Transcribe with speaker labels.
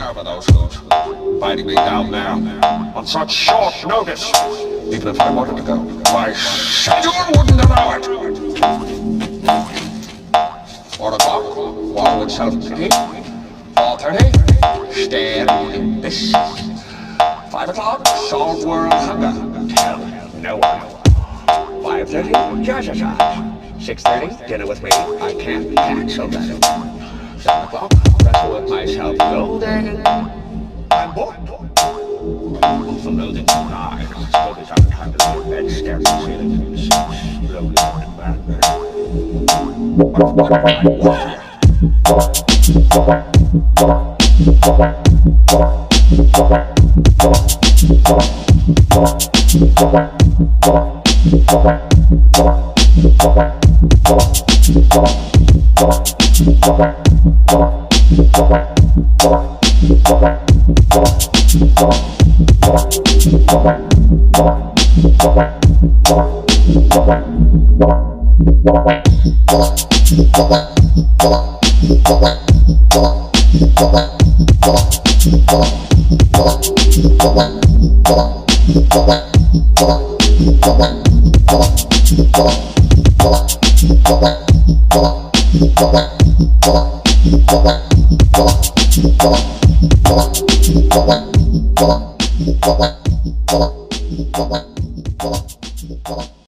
Speaker 1: care for those who's fighting me down there on such short notice. Even if I wanted to go, my schedule wouldn't allow it. 4 o'clock, water with 7:50. 4:30, stand in this. 5 o'clock, solve world hunger. Tell no one. 5:30, jazz aside. 6:30, dinner with me. I can't cancel that. 7 o'clock, wrestle with myself golden. I'm bored. Awful loathing tonight. Slowly starting to handle the bed, staring at the ceiling. Slowly going back there.